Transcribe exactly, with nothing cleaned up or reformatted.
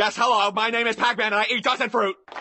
Yes, hello, my name is Pac-Man and I eat dust and fruit.